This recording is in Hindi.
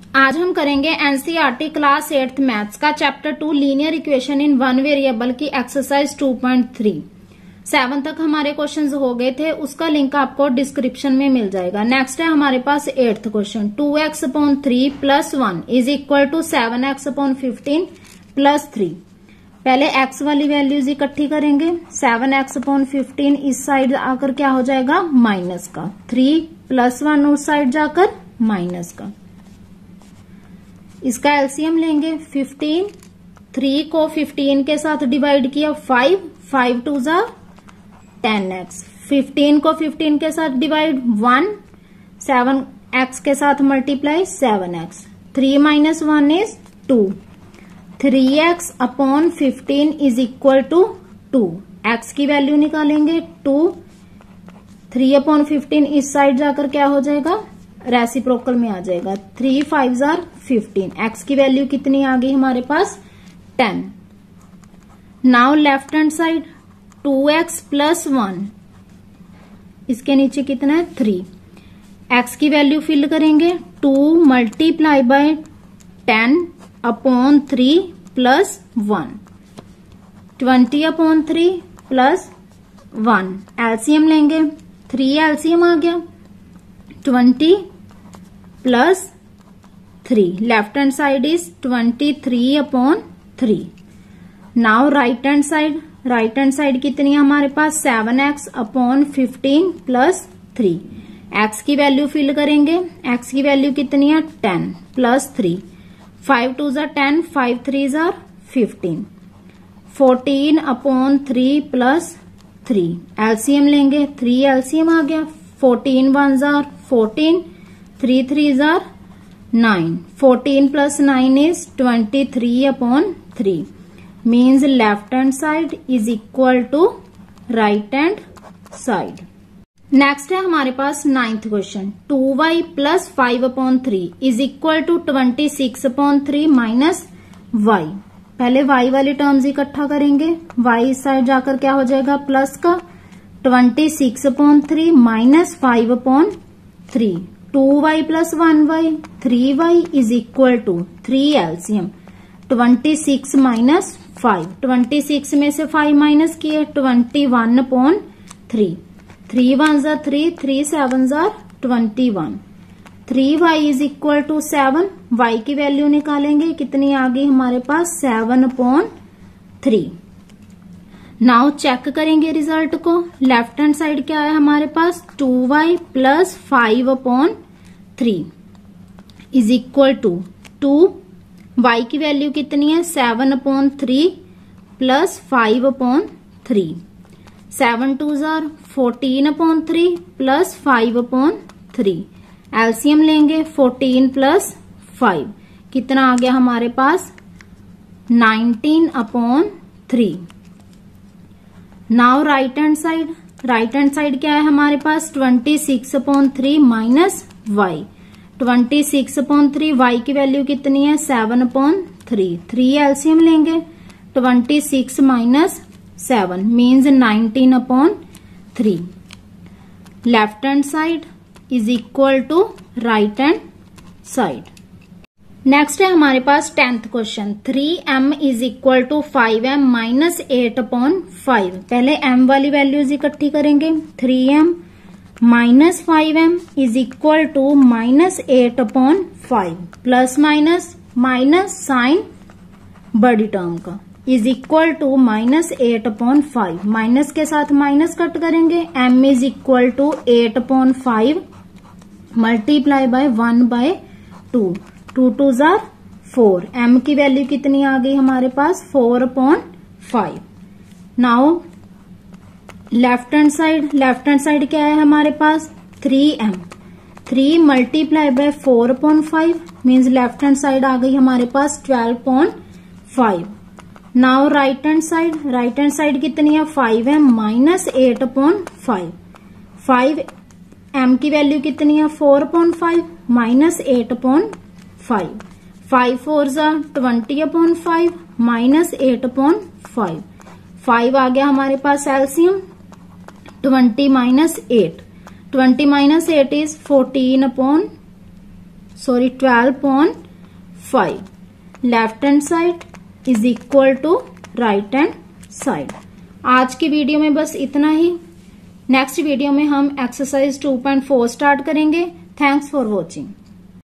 आज हम करेंगे एनसीईआरटी क्लास 8th मैथ्स का chapter 2 linear equation in one variable की एक्सरसाइज 2.3। 7 तक हमारे क्वेश्चंस हो गए थे, उसका लिंक आपको डिस्क्रिप्शन में मिल जाएगा। नेक्स्ट है हमारे पास 8th क्वेश्चन, 2x/3 + 1 = 7x/15 + 3। पहले x वाली वैल्यूज इकट्ठी करेंगे। 7x/15 इस साइड आकर क्या हो जाएगा, माइनस का। 3 + 1 उस साइड जाकर माइनस का। इसका एलसीएम लेंगे 15। 3 को 15 के साथ डिवाइड किया 5 2 = 10x। 15 को 15 के साथ डिवाइड 1, 7x के साथ multiply 7x। 3 - 1 is 2। 3x/15 = 2। x की वैल्यू निकालेंगे 2। 3/15 इस साइड जाकर क्या हो जाएगा, रेसिप्रोकल में आ जाएगा। 3 × 5 = 15। x की वैल्यू कितनी आ गई हमारे पास, 10। Now left hand side 2x + 1, इसके नीचे कितना है 3। x की वैल्यू फिल करेंगे 2 × 10/3 + 1, 20/3 + 1। एलसीएम लेंगे 3, एलसीएम आ गया 20 + 3। Left hand side is 23/3। Now right hand side कितनी है हमारे पास, 7x/15 + 3। x की वैल्यू फिल करेंगे, x की वैल्यू कितनी है 10 + 3। 5 2 = 10, 5 3 = 15। 14/3 + 3। एलसीएम लेंगे 3, एलसीएम आ गया 14 1 = 14, 3 3 = 9। 14 + 9 is 23/3। Means left hand side is equal to right hand side. Next है हमारे पास 9th क्वेश्चन, 2y + 5/3 = 26/3 - y। पहले y वाली टर्म्स इकट्ठा करेंगे। y इस साइड जाकर क्या हो जाएगा, प्लस का 26/3 - 5/3। 2y + 1y 3y = 3 LCM 26 - 5। 26 में से 5 माइनस किए 21/3। 3 1 = 3, 3 7 = 21। 3y = 7। y की वैल्यू निकालेंगे, कितनी आ गई हमारे पास 7/3। नाउ चेक करेंगे रिजल्ट को। लेफ्ट हैंड साइड क्या है हमारे पास, 2y + 5/3 = 2। y की वैल्यू कितनी है 7/3 + 5/3। 7 2 = 14/3 + 5/3। एलसीएम लेंगे 14 + 5, कितना आ गया हमारे पास 19/3। नाउ राइट हैंड साइड क्या है हमारे पास, 26/3 - y। 26/3 y की वैल्यू कितनी है 7/3। 3 एलसीएम लेंगे 26 - 7 means 19/3। Left hand side is equal to right hand side. Next है हमारे पास 10th क्वेश्चन, 3m = 5m - 8/5। पहले m वाली वैल्यूज इकट्ठी करेंगे। 3m - 5m = -8/5। Plus minus sign बड़ी टर्म का इज इक्वल टू -8/5। माइनस के साथ माइनस कट करेंगे। m = 8/5 multiply by 1/2। 2 2 = 4। m की वैल्यू कितनी आ गई हमारे पास 4/5। नाउ लेफ्ट हैंड साइड क्या है हमारे पास 3m। 3 multiply by 4/5 means left hand side आ गई हमारे पास 12/5। नाउ राइट हैंड साइड कितनी है 5m - 8/5। 5m की वैल्यू कितनी है 4/5 - 8/5। 5 4 = 20/5 - 8/5। 5 आ गया हमारे पास LCM 20 - 8। 20 - 8 is 14/6। 12/5 left hand side is equal to right hand side. आज की वीडियो में बस इतना ही। नेक्स्ट वीडियो में हम एक्सरसाइज 2.4 स्टार्ट करेंगे। Thanks for watching.